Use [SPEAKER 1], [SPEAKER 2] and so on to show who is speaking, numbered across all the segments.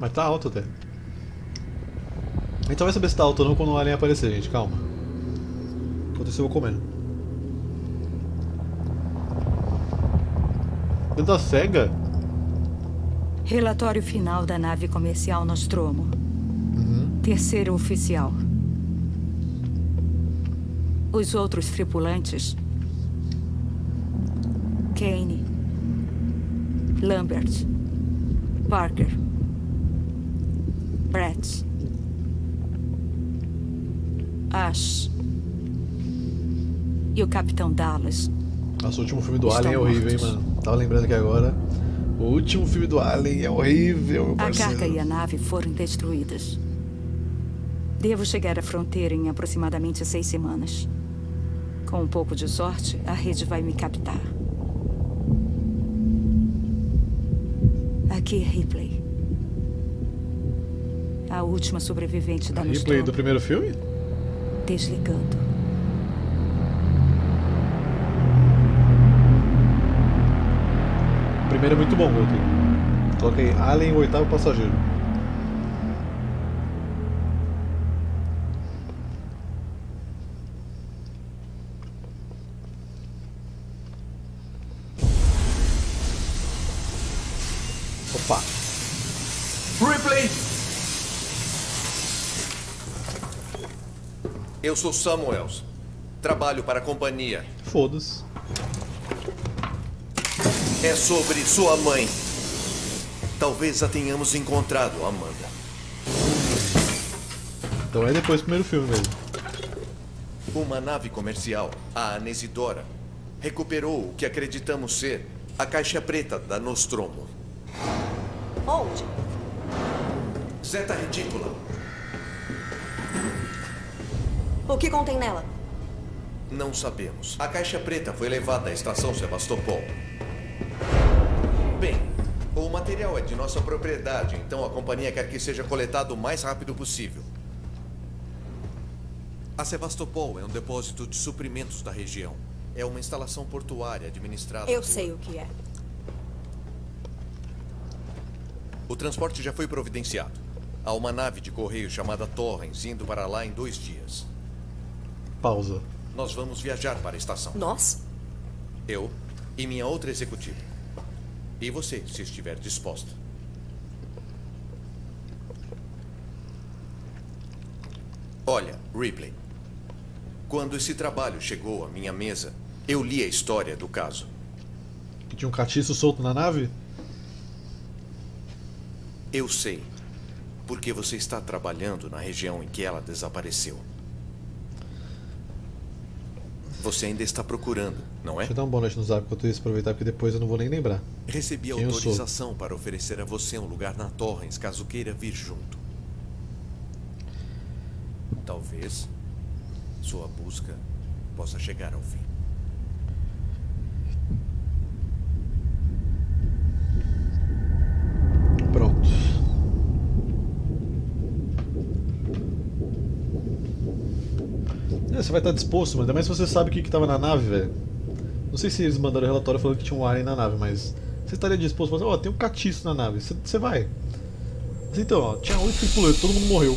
[SPEAKER 1] Mas tá alto até. A gente só vai saber se tá alto ou não quando o alien aparecer, gente. Calma. Enquanto isso eu vou comendo. Ele tá cega?
[SPEAKER 2] Relatório final da nave comercial Nostromo. Terceiro oficial. Os outros tripulantes... Kane, Lambert, Parker, Brett, Ash e o Capitão Dallas.
[SPEAKER 1] Nossa, o último filme do
[SPEAKER 2] Estão
[SPEAKER 1] Alien é horrível, hein,
[SPEAKER 2] mortos.
[SPEAKER 1] mano. Tava lembrando aqui agora. O último filme do Alien é horrível, meu
[SPEAKER 2] A
[SPEAKER 1] parceiro.
[SPEAKER 2] carga e a nave foram destruídas. Devo chegar à fronteira em aproximadamente 6 semanas. Com um pouco de sorte, a rede vai me captar. Aqui é Ripley. A última sobrevivente da
[SPEAKER 1] Replay
[SPEAKER 2] Nostromo.
[SPEAKER 1] do primeiro filme?
[SPEAKER 2] Desligando.
[SPEAKER 1] O primeiro é muito bom, Golden. Coloquei Alien, o oitavo passageiro. Opa!
[SPEAKER 3] Ripley! Eu sou Samuels. Trabalho para a companhia.
[SPEAKER 1] Foda-se.
[SPEAKER 3] É sobre sua mãe. Talvez a tenhamos encontrado, Amanda.
[SPEAKER 1] Então é depois do primeiro filme mesmo.
[SPEAKER 3] Uma nave comercial, a Anesidora, recuperou o que acreditamos ser a caixa preta da Nostromo.
[SPEAKER 4] Onde?
[SPEAKER 3] Zeta Retícula.
[SPEAKER 4] O que contém nela?
[SPEAKER 3] Não sabemos. A caixa preta foi levada à estação Sebastopol. Bem, o material é de nossa propriedade, então a companhia quer que seja coletado o mais rápido possível. A Sebastopol é um depósito de suprimentos da região. É uma instalação portuária administrada
[SPEAKER 4] Eu
[SPEAKER 3] por...
[SPEAKER 4] sei o que é.
[SPEAKER 3] O transporte já foi providenciado. Há uma nave de correio chamada Torrens indo para lá em 2 dias.
[SPEAKER 1] Pausa.
[SPEAKER 3] Nós vamos viajar para a estação.
[SPEAKER 4] Nós?
[SPEAKER 3] Eu e minha outra executiva. E você, se estiver disposta. Olha, Ripley. Quando esse trabalho chegou à minha mesa, eu li a história do caso.
[SPEAKER 1] Que tinha um catiço solto na nave?
[SPEAKER 3] Eu sei. Porque você está trabalhando na região em que ela desapareceu. Você ainda está procurando, não é?
[SPEAKER 1] Deixa eu dar um boa noite no zap enquanto isso, aproveitar porque depois eu não vou nem lembrar.
[SPEAKER 3] Recebi
[SPEAKER 1] Quem eu sou?
[SPEAKER 3] autorização para oferecer a você um lugar na Torrens, caso queira vir junto. Talvez sua busca possa chegar ao fim.
[SPEAKER 1] Pronto. É, você vai estar disposto, mano. Ainda mais se você sabe o que tava na nave, velho. Não sei se eles mandaram o relatório falando que tinha um alien na nave, mas você estaria disposto a fazer, ó, tem um catiço na nave, você vai. Mas então, ó, tinha 8 tripulantes, todo mundo morreu.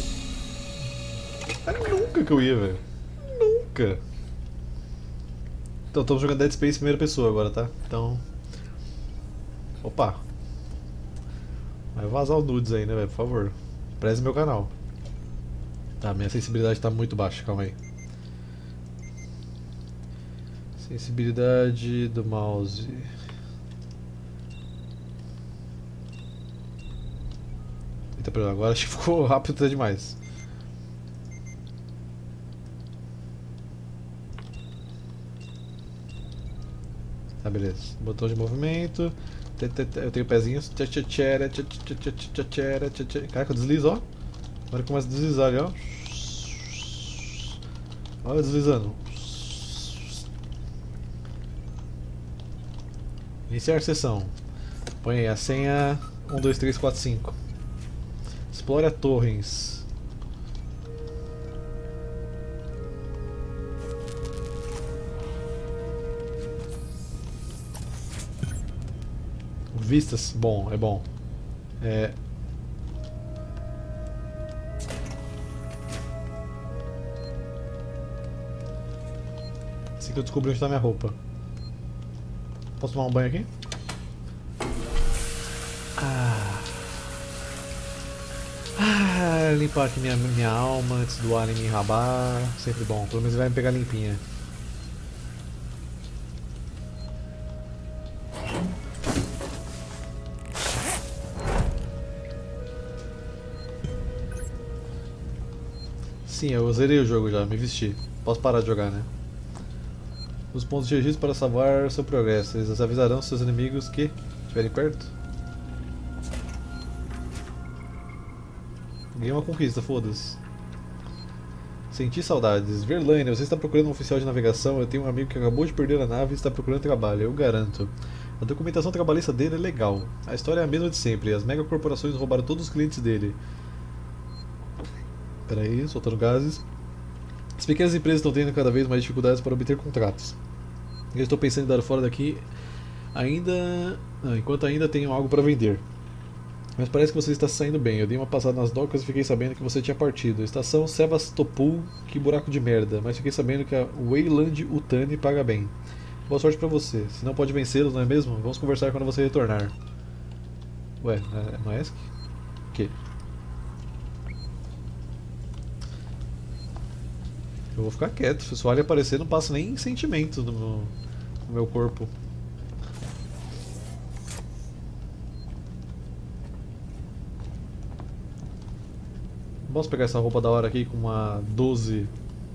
[SPEAKER 1] É nunca que eu ia, velho. Nunca. Então, estamos jogando Dead Space em primeira pessoa agora, tá? Então. Opa. Vai vazar o nudes aí, né, velho? Por favor. Preze meu canal. Tá, minha sensibilidade tá muito baixa, calma aí. Sensibilidade do mouse. Eita, perdão, agora acho que ficou rápido até demais. Tá, beleza. Botão de movimento. Eu tenho pezinhos. Caraca, eu deslizo, ó. Agora começa a deslizar ali, ó. Olha deslizando. Iniciar sessão. Põe aí a senha 1, 2, 3, 4, 5. Explore a Torrens. Vistas, bom, é bom. que eu descobri onde tá minha roupa. Posso tomar um banho aqui? Limpar aqui minha alma antes do alien me enrabar. Sempre bom, pelo menos ele vai me pegar limpinha. Sim, eu zerei o jogo já, me vesti. Posso parar de jogar, né? Os pontos de registro para salvar seu progresso. Eles avisarão seus inimigos que estiverem perto. Ganhei uma conquista, foda-se. Senti saudades. Verlaine, você está procurando um oficial de navegação? Eu tenho um amigo que acabou de perder a nave e está procurando trabalho, eu garanto. A documentação trabalhista dele é legal. A história é a mesma de sempre. As megacorporações roubaram todos os clientes dele. Pera aí, soltando gases. As pequenas empresas estão tendo cada vez mais dificuldades para obter contratos. Eu estou pensando em dar fora daqui enquanto ainda tenho algo para vender. Mas parece que você está saindo bem. Eu dei uma passada nas docas e fiquei sabendo que você tinha partido. Estação Sevastopol, que buraco de merda. Mas fiquei sabendo que a Weyland Yutani paga bem. Boa sorte pra você. Se não pode vencê-los, não é mesmo? Vamos conversar quando você retornar. Ué, não é esse? O quê? Eu vou ficar quieto. Se o alien aparecer, não passa nem sentimento no meu corpo. Posso pegar essa roupa da hora aqui com uma 12.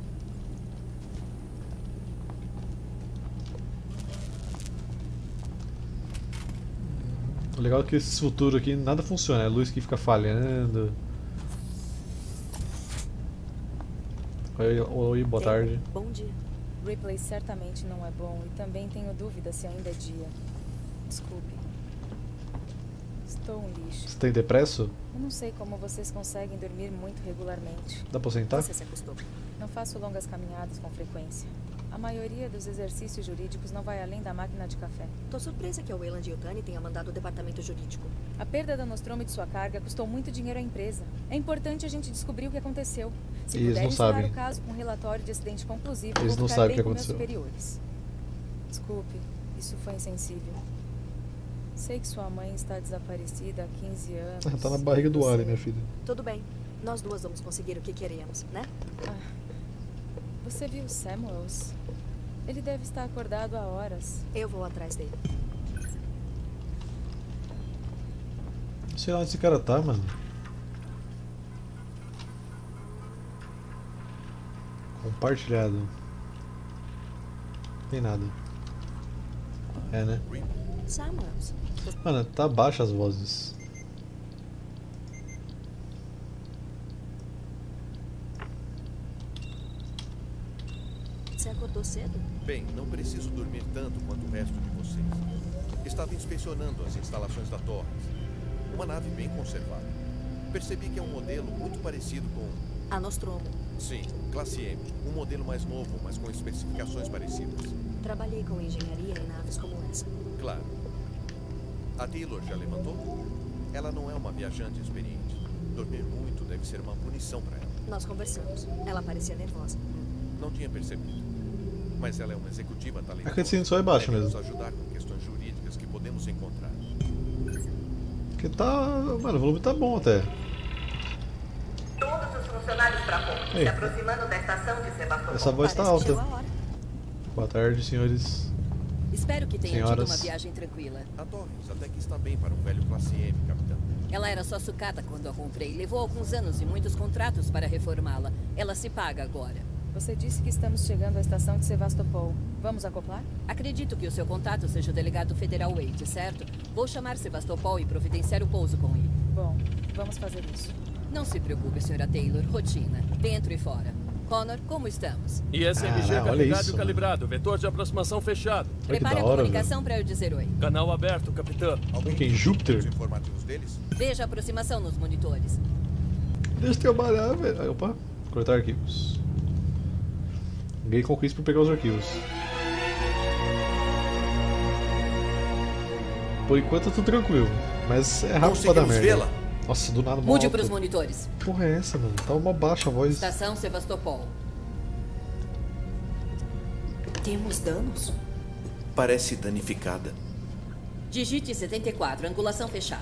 [SPEAKER 1] O legal é que esse futuro aqui nada funciona, é a luz que fica falhando. Oi, boa tarde.
[SPEAKER 4] Bom dia.
[SPEAKER 5] Ripley certamente não é bom e também tenho dúvida se ainda é dia. Desculpe. Estou um lixo.
[SPEAKER 1] Você tem depresso?
[SPEAKER 5] Eu não sei como vocês conseguem dormir muito regularmente.
[SPEAKER 1] Dá pra sentar?
[SPEAKER 4] Você se acostumou.
[SPEAKER 5] Não faço longas caminhadas com frequência. A maioria dos exercícios jurídicos não vai além da máquina de café.
[SPEAKER 4] Tô surpresa que a Weyland Yutani tenha mandado o departamento jurídico.
[SPEAKER 5] A perda da Nostromo e de sua carga custou muito dinheiro à empresa. É importante a gente descobrir o que aconteceu. Se
[SPEAKER 1] Eles
[SPEAKER 5] puder
[SPEAKER 1] não
[SPEAKER 5] ensinar
[SPEAKER 1] sabem.
[SPEAKER 5] o caso com um relatório de acidente conclusivo,
[SPEAKER 1] Eles
[SPEAKER 5] vou
[SPEAKER 1] não
[SPEAKER 5] ficar
[SPEAKER 1] sabem
[SPEAKER 5] bem
[SPEAKER 1] o que
[SPEAKER 5] com meus
[SPEAKER 1] aconteceu.
[SPEAKER 5] superiores. Desculpe, isso foi insensível. Sei que sua mãe está desaparecida há 15 anos.
[SPEAKER 1] Tá na barriga do
[SPEAKER 5] Você-
[SPEAKER 1] alien, minha filha.
[SPEAKER 4] Tudo bem. Nós duas vamos conseguir o que queremos, né?
[SPEAKER 5] Você viu Samuels? Ele deve estar acordado há horas.
[SPEAKER 4] Eu vou atrás dele.
[SPEAKER 1] Sei lá onde esse cara tá, mano. Compartilhado. Tem nada. É, né?
[SPEAKER 4] Samuels,
[SPEAKER 1] Mano, tá baixa as vozes.
[SPEAKER 4] você acordou cedo?
[SPEAKER 3] Bem, não preciso dormir tanto quanto o resto de vocês. Estava inspecionando as instalações da Torres. Uma nave bem conservada. Percebi que é um modelo muito parecido com...
[SPEAKER 4] A Nostromo.
[SPEAKER 3] Sim, classe M. Um modelo mais novo, mas com especificações parecidas.
[SPEAKER 4] Trabalhei com engenharia em naves como essa.
[SPEAKER 3] Claro. A Taylor já levantou? Ela não é uma viajante experiente. Dormir muito deve ser uma punição para ela.
[SPEAKER 4] Nós conversamos. Ela parecia nervosa.
[SPEAKER 3] Não tinha percebido. Mas ela é uma executiva
[SPEAKER 1] A
[SPEAKER 3] talentosa.
[SPEAKER 1] cutscene só é baixa
[SPEAKER 3] Deve
[SPEAKER 1] mesmo.
[SPEAKER 3] nos ajudar com questões jurídicas que podemos encontrar.
[SPEAKER 1] Porque tá. Mano, o volume tá bom até.
[SPEAKER 6] Todos os funcionários para ponto,
[SPEAKER 1] Ei.
[SPEAKER 6] se aproximando da estação de Sebastopol.
[SPEAKER 1] Essa voz tá
[SPEAKER 4] Parece que
[SPEAKER 1] alta.
[SPEAKER 4] chegou a hora.
[SPEAKER 1] Boa tarde, senhores.
[SPEAKER 7] Espero que tenha
[SPEAKER 1] Senhoras.
[SPEAKER 7] tido uma viagem tranquila.
[SPEAKER 3] A Torres até que está bem para um velho classe M, capitão.
[SPEAKER 7] Ela era só sucata quando a comprei. Levou alguns anos e muitos contratos para reformá-la. Ela se paga agora.
[SPEAKER 5] Você disse que estamos chegando à estação de Sevastopol. Vamos acoplar?
[SPEAKER 7] Acredito que o seu contato seja o delegado federal Wade, certo? Vou chamar Sevastopol e providenciar o pouso com ele.
[SPEAKER 5] Bom, vamos fazer isso.
[SPEAKER 7] Não se preocupe, senhora Taylor. Rotina. Dentro e fora. Connor, como estamos?
[SPEAKER 8] ISMG
[SPEAKER 1] Caralho, olha
[SPEAKER 8] carregado
[SPEAKER 1] isso,
[SPEAKER 8] e calibrado. Vetor de aproximação fechado.
[SPEAKER 1] Olha que
[SPEAKER 7] Prepare
[SPEAKER 1] da
[SPEAKER 7] a
[SPEAKER 1] hora,
[SPEAKER 7] comunicação para eu dizer oi.
[SPEAKER 8] Canal aberto, capitão.
[SPEAKER 3] Alguém
[SPEAKER 1] Ok,
[SPEAKER 3] tem
[SPEAKER 1] Júpiter.
[SPEAKER 3] os informativos deles?
[SPEAKER 7] Veja a aproximação nos monitores.
[SPEAKER 1] Deixa eu trabalhar, velho. Aí, opa, cortar arquivos. Ninguém conquista por pegar os arquivos. Por enquanto tá tudo tranquilo, mas é rápido pra dar
[SPEAKER 3] Conseguimos
[SPEAKER 1] merda.
[SPEAKER 3] vê-la?
[SPEAKER 1] Nossa, do nada
[SPEAKER 7] Mude
[SPEAKER 1] alto.
[SPEAKER 7] para os monitores.
[SPEAKER 1] Que porra é essa, mano? Tá uma baixa a voz.
[SPEAKER 7] Estação Sevastopol.
[SPEAKER 4] Temos danos?
[SPEAKER 3] Parece danificada.
[SPEAKER 7] Digite 74, angulação fechada.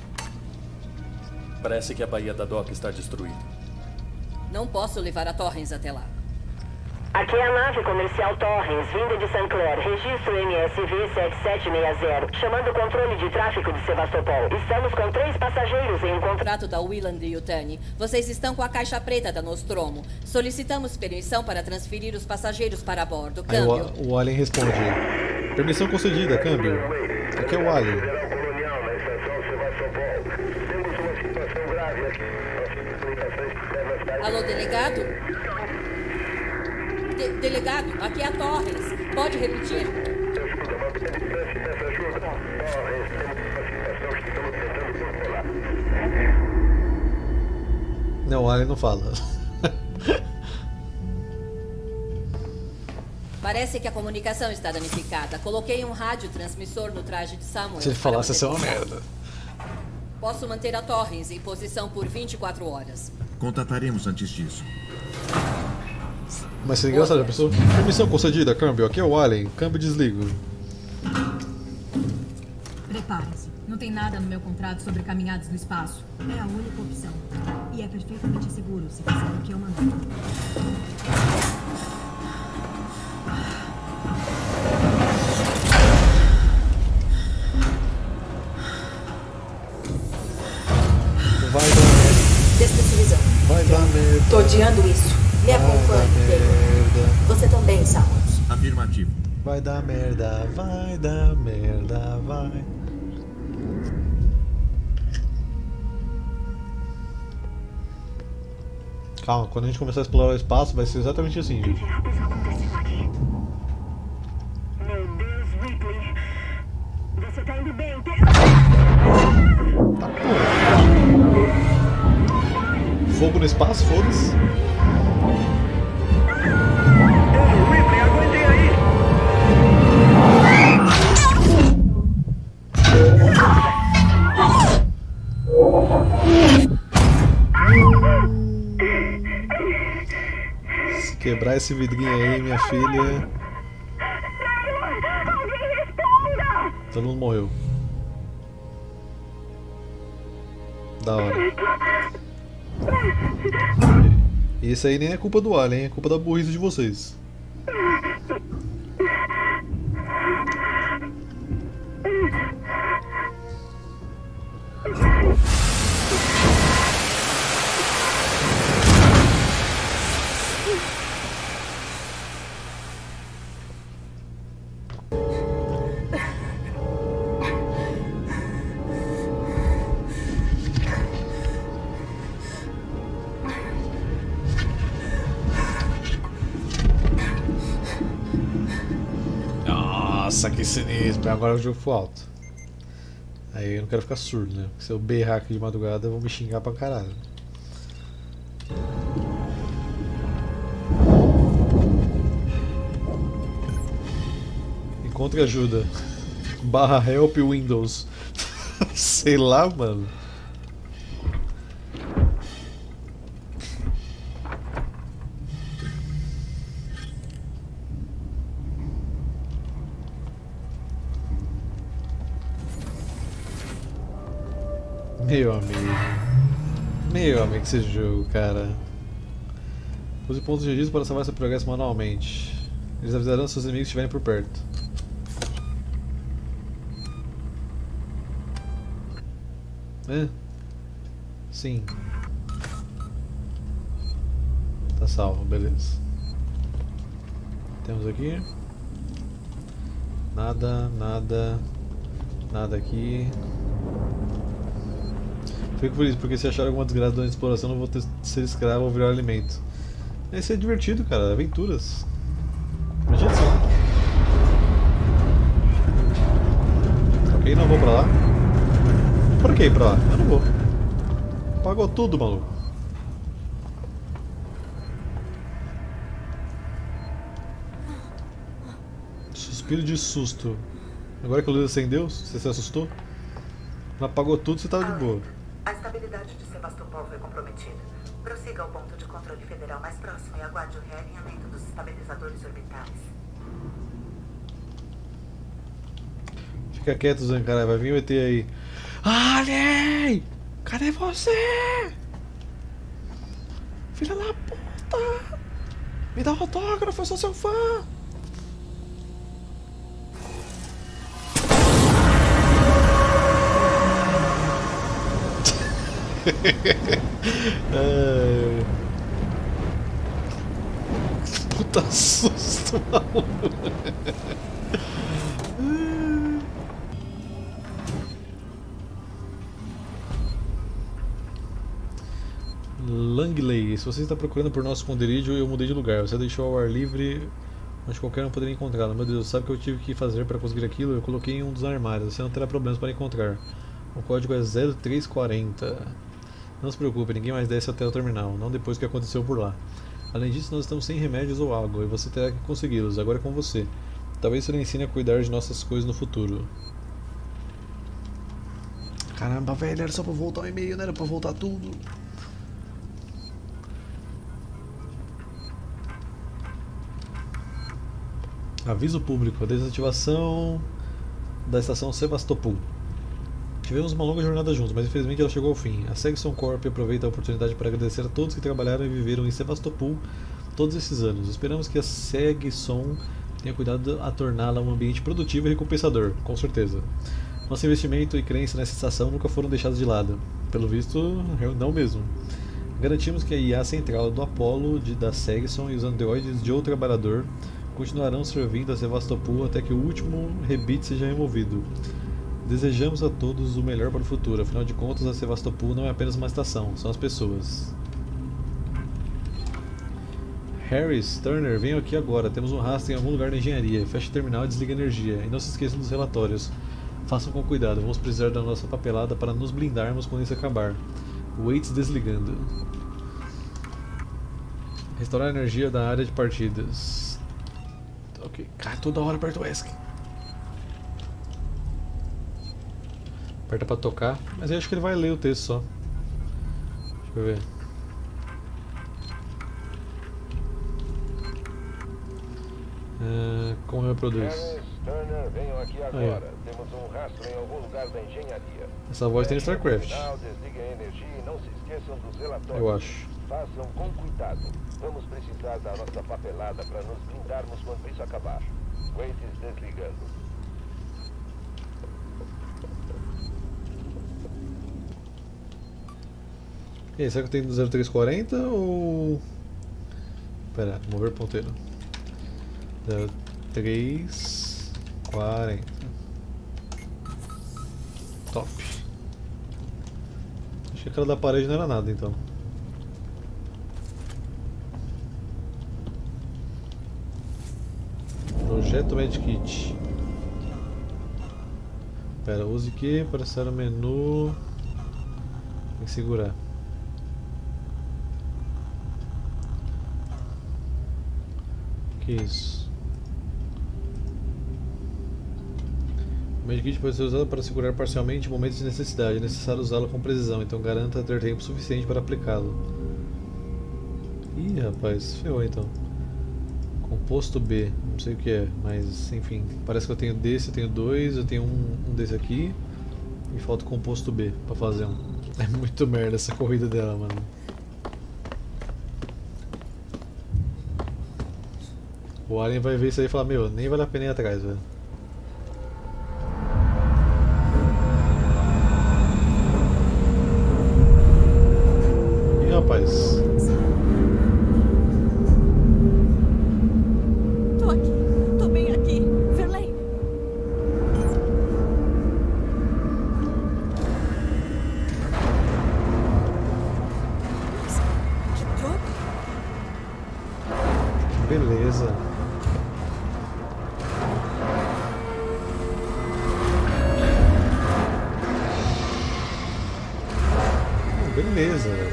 [SPEAKER 8] Parece que a Baía da Doca está destruída.
[SPEAKER 7] Não posso levar a Torrens até lá.
[SPEAKER 9] Aqui é a nave comercial Torrens, vinda de St. Clair. Registro MSV 7760, chamando o controle de tráfego de Sevastopol. Estamos com 3 passageiros em um
[SPEAKER 7] Contrato da Weyland e Yutani. Vocês estão com a caixa preta da Nostromo. Solicitamos permissão para transferir os passageiros para bordo.
[SPEAKER 1] Aí
[SPEAKER 7] Câmbio.
[SPEAKER 1] o Alien responde: permissão concedida, câmbio. Aqui é o Alien.
[SPEAKER 9] colonial na estação Sevastopol. Temos uma situação grave aqui.
[SPEAKER 7] Alô, delegado? Delegado, aqui é a Torrens. Pode repetir?
[SPEAKER 1] Não, o Alien não fala.
[SPEAKER 7] Parece que a comunicação está danificada. Coloquei um radiotransmissor no traje de Samuel.
[SPEAKER 1] Se ele falasse, ia ser uma merda.
[SPEAKER 7] Posso manter a Torrens em posição por 24 horas.
[SPEAKER 10] Contataremos antes disso.
[SPEAKER 1] Mas seria engraçado, já pensou? Permissão concedida, câmbio. Aqui é o Alien. Câmbio desligo.
[SPEAKER 11] Prepare-se. Não tem nada no meu contrato sobre caminhadas no espaço. É a única opção. E é perfeitamente seguro se fizer o que eu mandei.
[SPEAKER 1] Vai dar merda.
[SPEAKER 4] Despressurizando.
[SPEAKER 1] Vai dar merda.
[SPEAKER 4] Tô odiando isso. Me acompanhe, Taylor. Você também, Samuels.
[SPEAKER 10] Afirmativo.
[SPEAKER 1] Vai dar merda, vai dar merda, vai. Calma, quando a gente começar a explorar o espaço vai ser exatamente assim, gente.
[SPEAKER 9] Meu Deus, Ripley. Você tá indo bem,
[SPEAKER 1] Tá porra. Fogo no espaço, foda-se.
[SPEAKER 9] Ripley, aguentem aí.
[SPEAKER 1] Se quebrar esse vidrinho aí, minha filha. Todo mundo morreu. Da hora. E isso aí nem é culpa do Alien, é culpa da burrice de vocês. Nossa, que sinistro. Agora o jogo foi alto. Aí eu não quero ficar surdo, né? Porque se eu berrar aqui de madrugada, eu vou me xingar pra caralho. Encontre ajuda. /help Windows. Sei lá, mano. Meu amigo, esse jogo, cara. Use pontos de registro para salvar seu progresso manualmente. Eles avisarão se seus inimigos estiverem por perto. É? Sim. Tá salvo, beleza. Temos aqui. Nada, nada. Nada aqui. Fico feliz, porque se achar alguma desgraça durante a exploração, não vou ter ser escravo ou virar alimento. Esse é divertido, cara. Aventuras. Imagina só. Ok, não vou pra lá. Por que ir pra lá? Eu não vou. Pagou tudo, maluco. Suspiro de susto. Agora que a luz acendeu, você se assustou? Ela apagou tudo, você tava de boa.
[SPEAKER 6] A estabilidade de Sevastopol foi comprometida. Prossiga ao ponto de controle federal mais próximo e aguarde o realinhamento dos estabilizadores orbitais.
[SPEAKER 1] Fica quieto, Zancarai, vai vir o ET aí. Alien! Cadê você? Filha da puta! Me dá um autógrafo, eu sou seu fã! Puta susto, maluco. Langley, se você está procurando por nosso esconderijo, eu mudei de lugar. Você deixou ao ar livre onde qualquer um poderia encontrá-lo. Meu Deus, sabe o que eu tive que fazer para conseguir aquilo? Eu coloquei em um dos armários. Você não terá problemas para encontrar. O código é 0340. Não se preocupe, ninguém mais desce até o terminal, não depois do que aconteceu por lá. Além disso, nós estamos sem remédios ou água, e você terá que consegui-los, agora é com você. Talvez isso lhe ensine a cuidar de nossas coisas no futuro. Caramba, velho, era só pra voltar o e-mail, não era pra voltar tudo. Aviso público, a desativação da estação Sevastopol. Tivemos uma longa jornada juntos, mas infelizmente ela chegou ao fim. A Segson Corp aproveita a oportunidade para agradecer a todos que trabalharam e viveram em Sevastopol todos esses anos. Esperamos que a Segson tenha cuidado a torná-la um ambiente produtivo e recompensador, com certeza. Nosso investimento e crença nessa estação nunca foram deixados de lado. Pelo visto, não mesmo. Garantimos que a IA central do Apollo, da Segson e os androides de outro trabalhador continuarão servindo a Sevastopol até que o último rebite seja removido. Desejamos a todos o melhor para o futuro, afinal de contas a Sevastopol não é apenas uma estação, são as pessoas. Harris, Turner, venham aqui agora, temos um rastro em algum lugar da engenharia, feche o terminal e desligue a energia, e não se esqueçam dos relatórios. Façam com cuidado, vamos precisar da nossa papelada para nos blindarmos quando isso acabar. Waits desligando. Restaurar a energia da área de partidas. Ok, cara, toda hora aperta o ESC. Aperta pra tocar, mas eu acho que ele vai ler o texto só. Deixa eu ver. Como reproduz?
[SPEAKER 12] Turner, venham aqui agora. Temos um rastro em algum lugar da engenharia.
[SPEAKER 1] Essa voz tem StarCraft.
[SPEAKER 12] Desliguem a energia e não se esqueçam dos relatórios.
[SPEAKER 1] Eu acho.
[SPEAKER 12] Façam com cuidado. Vamos precisar da nossa papelada para nos blindarmos quando isso acabar. Waits desligando.
[SPEAKER 1] E aí, será que eu tenho do 0340 ou... Pera, mover ponteiro. 0340. Top. Acho que aquela da parede não era nada então. Projeto Medkit. Pera, use que para acessar o menu. Tem que segurar. Que isso? O Medkit pode ser usado para segurar parcialmente em momentos de necessidade. É necessário usá-lo com precisão, então garanta ter tempo suficiente para aplicá-lo. Ih, rapaz, ferrou então. Composto B, não sei o que é, mas enfim. Parece que eu tenho desse, eu tenho dois, eu tenho um desse aqui. E falta o composto B para fazer um. É muito merda essa corrida dela, mano. O Alien vai ver isso aí e falar, meu, nem vale a pena ir atrás, velho. Ih, rapaz.
[SPEAKER 13] Tô aqui, tô bem aqui. Verlaine. Que droga.
[SPEAKER 1] Beleza. Beleza, velho.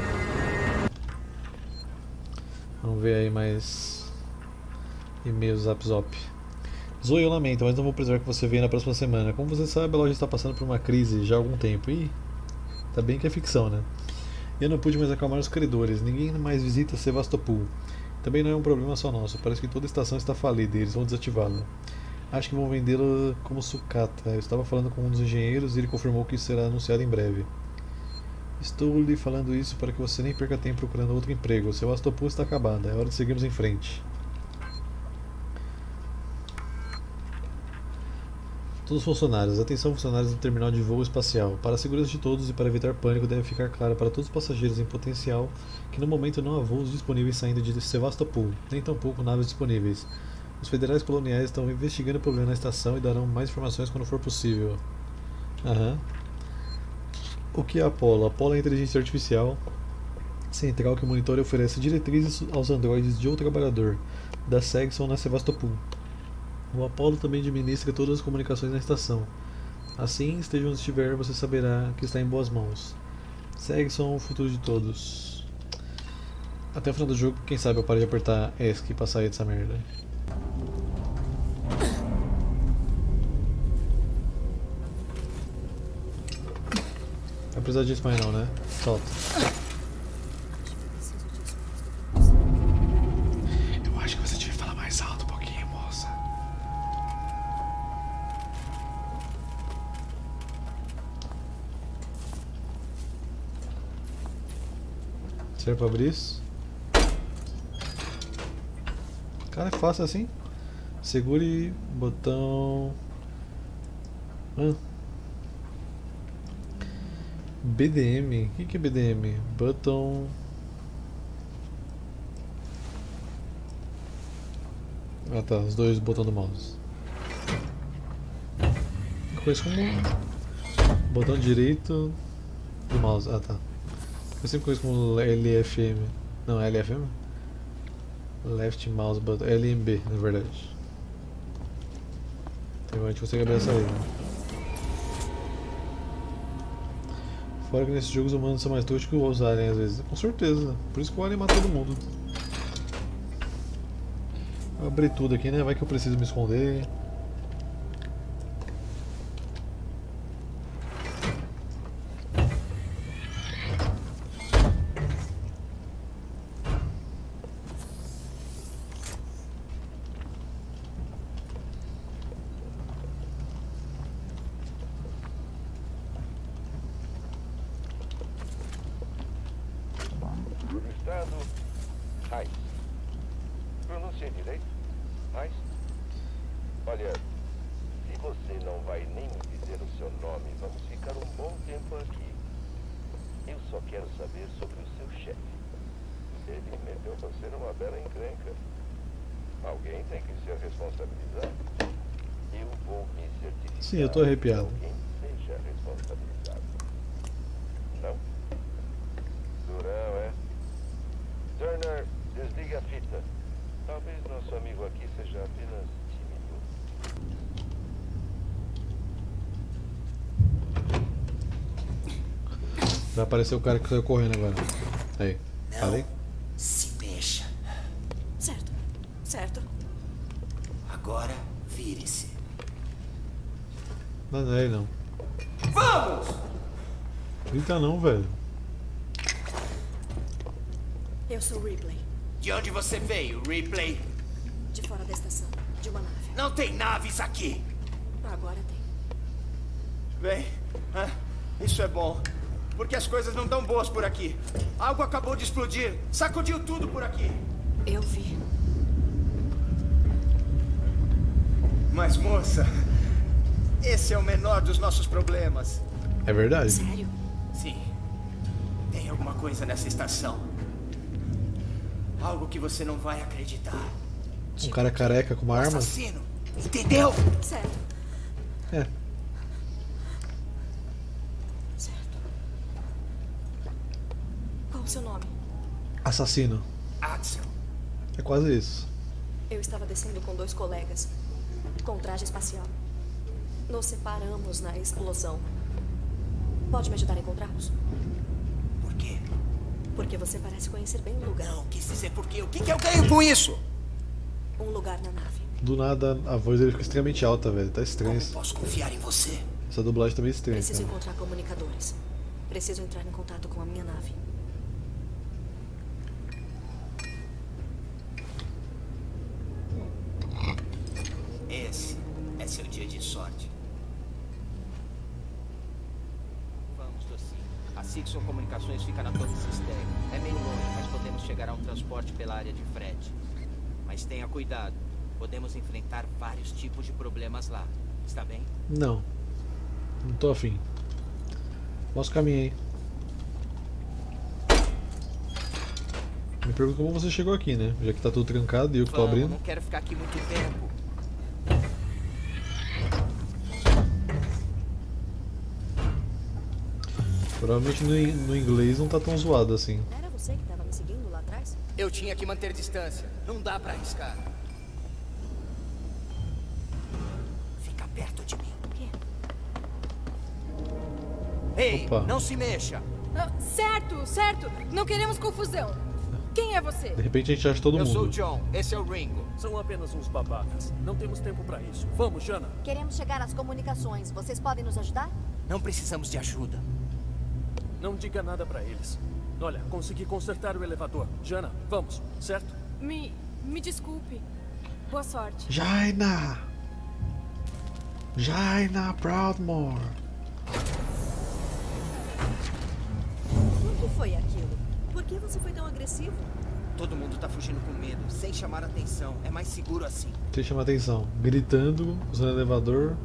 [SPEAKER 1] Vamos ver aí mais e-mails Zap. Zoe, eu lamento, mas não vou precisar que você venha na próxima semana. Como você sabe, a loja está passando por uma crise já há algum tempo. E tá bem que é ficção, né? Eu não pude mais acalmar os credores. Ninguém mais visita Sevastopol. Também não é um problema só nosso. Parece que toda a estação está falida e eles vão desativá-la. Acho que vão vendê-la como sucata. Eu estava falando com um dos engenheiros e ele confirmou que isso será anunciado em breve. Estou lhe falando isso para que você nem perca tempo procurando outro emprego. Seu Sevastopol está acabada. É hora de seguirmos em frente. Todos os funcionários. Atenção, funcionários do terminal de voo espacial. Para a segurança de todos e para evitar pânico, deve ficar claro para todos os passageiros em potencial que no momento não há voos disponíveis saindo de Sevastopol, nem tampouco naves disponíveis. Os federais coloniais estão investigando o problema na estação e darão mais informações quando for possível. O que é Apollo? Apollo é a inteligência artificial central que monitora e oferece diretrizes aos androides de outro trabalhador da Segson na Sevastopol. O Apollo também administra todas as comunicações na estação. Assim, esteja onde estiver, você saberá que está em boas mãos. Segson, o futuro de todos. Até o final do jogo, quem sabe eu paro de apertar ESC pra sair dessa merda. Não precisa disso mais não, né? Solta. Eu acho que você devia falar mais alto um pouquinho, moça. Serve pra abrir isso? Cara, é fácil assim. Segure botão. BDM? O que é BDM? Button. Ah tá, os dois botões do mouse. Coisa como botão direito do mouse. Ah tá. Eu sempre conheço como LFM. Não, LFM? Left mouse button. LMB, na verdade. Então a gente consegue abrir essa aí, né? Fora que nesses jogos os humanos são mais toscos que os aliens às vezes. Com certeza. Por isso que o alien mata todo mundo. Vou abrir tudo aqui, né? Vai que eu preciso me esconder.
[SPEAKER 12] Pronunciei direito? Mas, olha, se você não vai nem me dizer o seu nome, vamos ficar um bom tempo aqui. Eu só quero saber sobre o seu chefe. Ele meteu você numa bela encrenca. Alguém tem que ser responsabilizado. Eu vou me certificar.
[SPEAKER 1] Sim, eu tô arrepiado.
[SPEAKER 12] Que alguém seja responsabilizado. Não? Durão, é? Turner, desliga a fita. Talvez nosso amigo aqui seja apenas tímido.
[SPEAKER 1] Vai aparecer o cara que saiu correndo agora. Aí,
[SPEAKER 14] não
[SPEAKER 1] falei?
[SPEAKER 14] Se mexa.
[SPEAKER 13] Certo, certo.
[SPEAKER 14] Agora, vire-se.
[SPEAKER 1] Não é ele não.
[SPEAKER 14] Vamos!
[SPEAKER 1] Grita não, velho.
[SPEAKER 13] Eu sou Ripley.
[SPEAKER 14] De onde você veio, Ripley?
[SPEAKER 13] De fora da estação, de uma nave.
[SPEAKER 14] Não tem naves aqui.
[SPEAKER 13] Agora tem.
[SPEAKER 14] Bem, isso é bom. Porque as coisas não estão boas por aqui. Algo acabou de explodir. Sacudiu tudo por aqui.
[SPEAKER 13] Eu vi.
[SPEAKER 14] Mas, moça, esse é o menor dos nossos problemas.
[SPEAKER 1] É verdade?
[SPEAKER 13] Sério?
[SPEAKER 14] Sim. Tem alguma coisa nessa estação. Algo que você não vai acreditar.
[SPEAKER 1] Um cara careca com uma arma?
[SPEAKER 14] Assassino. Entendeu?
[SPEAKER 13] Certo.
[SPEAKER 1] É.
[SPEAKER 13] Certo. Qual o seu nome?
[SPEAKER 1] Assassino.
[SPEAKER 14] Axel.
[SPEAKER 1] É quase isso.
[SPEAKER 13] Eu estava descendo com 2 colegas. Com traje espacial. Nos separamos na explosão. Pode me ajudar a encontrá-los?
[SPEAKER 14] Por quê?
[SPEAKER 13] Porque você parece conhecer bem o lugar.
[SPEAKER 14] Não, quis dizer por quê. O que eu ganho com isso?
[SPEAKER 13] Um lugar na nave.
[SPEAKER 1] Do nada a voz dele fica extremamente alta, velho. Tá estranho.
[SPEAKER 14] Como posso confiar em você?
[SPEAKER 1] Essa dublagem tá meio estranha.
[SPEAKER 13] Preciso
[SPEAKER 1] cara.
[SPEAKER 13] encontrar comunicadores. Preciso entrar em contato com a minha nave.
[SPEAKER 14] Esse sorte. Vamos, docinho. A Sixon Comunicações fica na Torre Sistema. É meio longe, mas podemos chegar a um transporte pela área de frete. Mas tenha cuidado. Podemos enfrentar vários tipos de problemas lá. Está bem?
[SPEAKER 1] Não. Não tô afim. Mostra o caminho aí. Me pergunta como você chegou aqui, né? Já que tá tudo trancado e eu que tô abrindo.
[SPEAKER 14] Não quero ficar aqui muito tempo.
[SPEAKER 1] Provavelmente no inglês não tá tão zoado assim.
[SPEAKER 13] Era você que tava me seguindo lá atrás?
[SPEAKER 14] Eu tinha que manter distância. Não dá pra arriscar. Fica perto de mim.
[SPEAKER 13] O quê?
[SPEAKER 14] Ei,
[SPEAKER 1] Opa.
[SPEAKER 14] não se mexa.
[SPEAKER 5] Certo, certo. Não queremos confusão. Quem é você?
[SPEAKER 1] De repente a gente acha todo
[SPEAKER 14] Eu
[SPEAKER 1] mundo.
[SPEAKER 14] sou o John, esse é o Ringo.
[SPEAKER 8] São apenas uns babacas. Não temos tempo pra isso. Vamos, Jana.
[SPEAKER 4] Queremos chegar às comunicações. Vocês podem nos ajudar?
[SPEAKER 14] Não precisamos de ajuda.
[SPEAKER 8] Não diga nada pra eles. Olha, consegui consertar o elevador. Jana, vamos, certo?
[SPEAKER 5] Me desculpe. Boa sorte.
[SPEAKER 1] Jaina! Jaina Proudmore!
[SPEAKER 13] O que foi aquilo? Por que você foi tão agressivo?
[SPEAKER 14] Todo mundo tá fugindo com medo, sem chamar atenção. É mais seguro assim.
[SPEAKER 1] Tem que chamar atenção. Gritando, usando o elevador.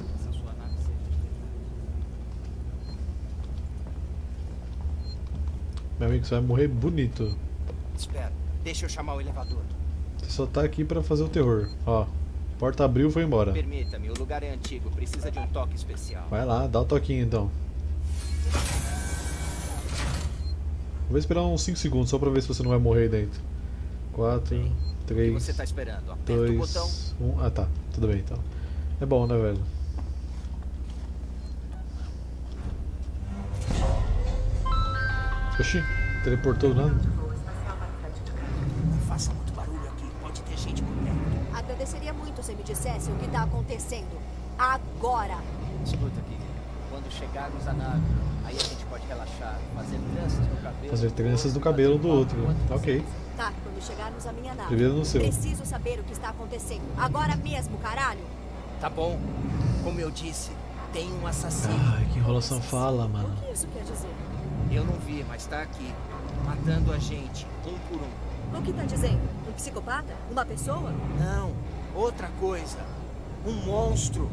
[SPEAKER 1] Meu amigo, você vai morrer bonito.
[SPEAKER 14] Espera, deixa eu chamar o elevador.
[SPEAKER 1] Você só tá aqui pra fazer o terror. Ó, porta abriu e foi embora.
[SPEAKER 14] Permita-me, o lugar é antigo, precisa de um toque especial.
[SPEAKER 1] Vai lá, dá o toquinho então. Vou esperar uns 5 segundos só pra ver se você não vai morrer aí dentro. 4, 3,
[SPEAKER 14] O que você tá esperando? Aperta o
[SPEAKER 1] 2,
[SPEAKER 14] botão.
[SPEAKER 1] 1. Ah tá, tudo bem então. É bom, né, velho? Oxi, teleportou nada.
[SPEAKER 14] Não faça muito barulho aqui, pode ter gente por perto.
[SPEAKER 4] Agradeceria muito se me dissesse o que tá acontecendo. Agora!
[SPEAKER 14] Escuta, querido. Quando chegarmos à nave, aí a gente pode relaxar, fazer tranças no cabelo.
[SPEAKER 1] Fazer tranças no cabelo do outro. Ok.
[SPEAKER 4] Tá, quando chegarmos à minha nave.
[SPEAKER 1] Primeiro no seu.
[SPEAKER 4] Preciso saber o que está acontecendo. Agora mesmo, caralho!
[SPEAKER 14] Tá bom. Como eu disse, tem um assassino.
[SPEAKER 1] Ai, que enrolação fala, mano.
[SPEAKER 13] O que isso quer dizer?
[SPEAKER 14] Eu não vi, mas tá aqui. Matando a gente, um por um.
[SPEAKER 13] O que tá dizendo? Um psicopata? Uma pessoa?
[SPEAKER 14] Não, outra coisa. Um monstro.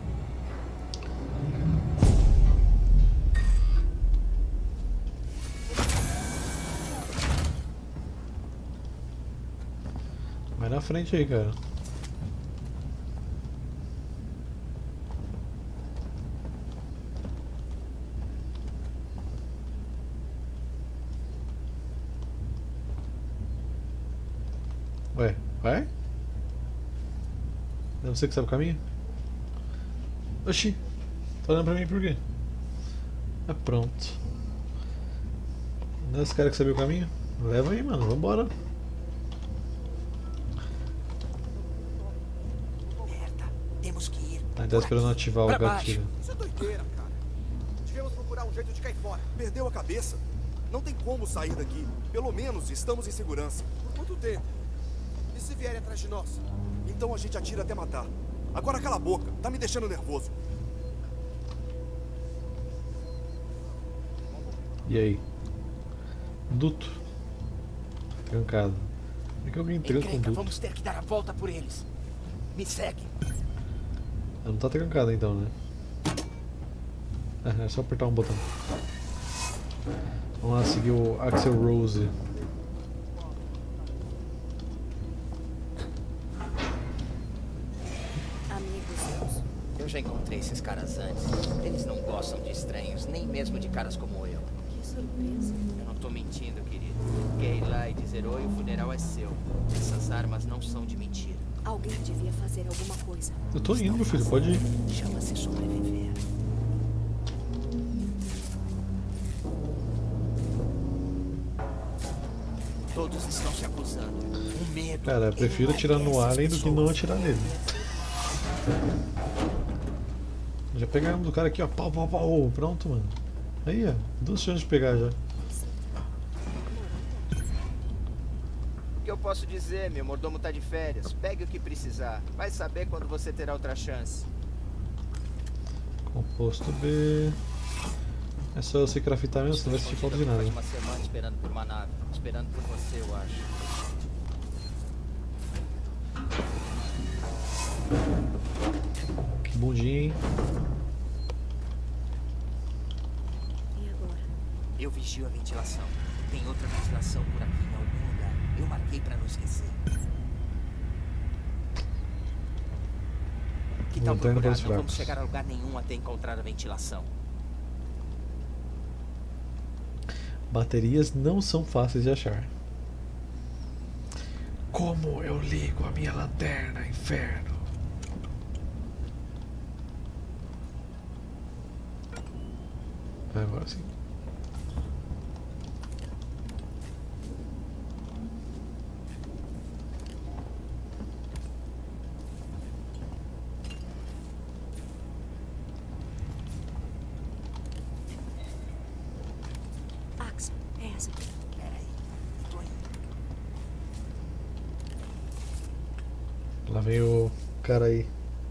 [SPEAKER 1] Vai na frente aí, cara. Ué, vai? É você que sabe o caminho? Oxi, tá olhando pra mim por quê? É pronto. Não é esse cara que sabia o caminho? Leva aí, mano, vambora.
[SPEAKER 14] Merda, temos que ir.
[SPEAKER 1] Tá esperando ativar o gatilho.
[SPEAKER 3] Isso é doideira, cara. Devemos procurar um jeito de cair fora. Perdeu a cabeça? Não tem como sair daqui. Pelo menos estamos em segurança. Por quanto tempo? E se vierem atrás de nós? Então a gente atira até matar. Agora cala a boca, tá me deixando nervoso.
[SPEAKER 1] E aí? Duto. Trancado. Como é que alguém tranca um duto?
[SPEAKER 14] Vamos ter que dar a volta por eles. Me segue.
[SPEAKER 1] Não tá trancado então, né? É só apertar um botão. Vamos lá seguir o Axel Rose.
[SPEAKER 14] Eu já encontrei esses caras antes. Eles não gostam de estranhos, nem mesmo de caras como eu.
[SPEAKER 13] Que surpresa.
[SPEAKER 14] Eu não tô mentindo, querido. Quer ir lá e dizer oi, o funeral é seu. Essas armas não são de mentira.
[SPEAKER 13] Alguém devia fazer alguma coisa.
[SPEAKER 1] Eu tô indo, meu filho, pode ir.
[SPEAKER 14] Chama-se sobreviver. Todos estão se acusando. O medo.
[SPEAKER 1] Cara, eu prefiro atirar no alien do que não atirar nele. Já pegamos do cara aqui, ó. Pau, pau, pau. Pronto, mano. Aí, ó. 2 chances de pegar já.
[SPEAKER 14] O que eu posso dizer? Meu mordomo tá de férias. Pegue o que precisar. Vai saber quando você terá outra chance.
[SPEAKER 1] Composto B. É só eu sei craftar mesmo, senão vai sentir falta de nada.
[SPEAKER 14] Uma semana esperando por uma nave. Esperando por você, eu acho.
[SPEAKER 1] Que bundinha, hein?
[SPEAKER 13] E agora?
[SPEAKER 14] Eu vigio a ventilação. Tem outra ventilação por aqui em algum lugar. Eu marquei pra não esquecer. Que tal procurar? Não vamos chegar a lugar nenhum até encontrar a ventilação.
[SPEAKER 1] Baterias não são fáceis de achar. Como eu ligo a minha lanterna, inferno? Agora sim.
[SPEAKER 13] Axel, é essa aqui.
[SPEAKER 14] Peraí, tô indo.
[SPEAKER 1] Lá vem o cara aí.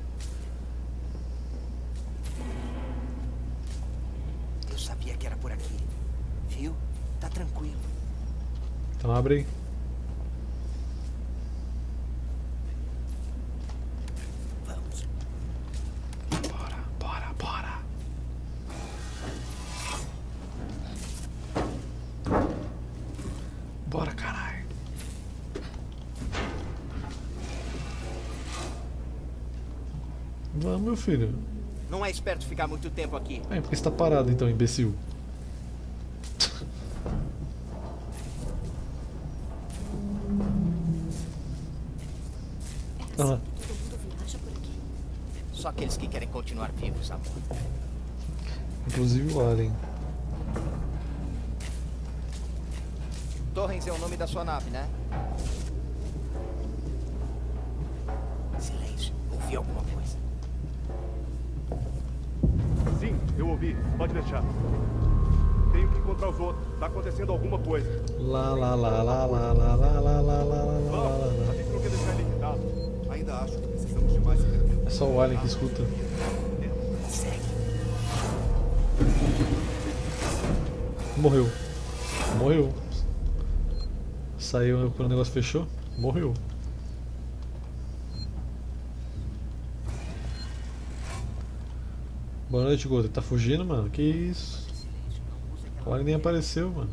[SPEAKER 14] Eu sabia que era por aqui. Viu? Tá tranquilo.
[SPEAKER 1] Então abre aí.
[SPEAKER 14] Vamos.
[SPEAKER 1] Bora, bora, bora. Bora, caralho. Vamos, meu filho.
[SPEAKER 14] Não é esperto ficar muito tempo aqui.
[SPEAKER 1] É, porque você tá parado então, imbecil.
[SPEAKER 13] É
[SPEAKER 1] Ah.
[SPEAKER 13] assim que todo mundo viaja por aqui.
[SPEAKER 14] Só aqueles que querem continuar vivos, amor.
[SPEAKER 1] Inclusive o Alien.
[SPEAKER 14] Torrens é o nome da sua nave, né? Silêncio. Ouvi alguma coisa?
[SPEAKER 3] Sim, eu ouvi. Pode deixar. Tenho que encontrar os outros. Tá acontecendo alguma coisa.
[SPEAKER 1] Lá, lá, lá, lá, lá, lá, lá, lá, lá, lá, lá, lá,
[SPEAKER 3] Vamos,
[SPEAKER 1] lá.
[SPEAKER 3] a gente não quer deixar ele irritado. Ainda acho que precisamos de mais treinamento.
[SPEAKER 1] É só o Alien que escuta.
[SPEAKER 14] Segue.
[SPEAKER 1] Morreu. Morreu. Saiu quando o negócio fechou. Morreu. Boa noite, Golden. Tá fugindo, mano? Que isso? O Alien nem apareceu, mano.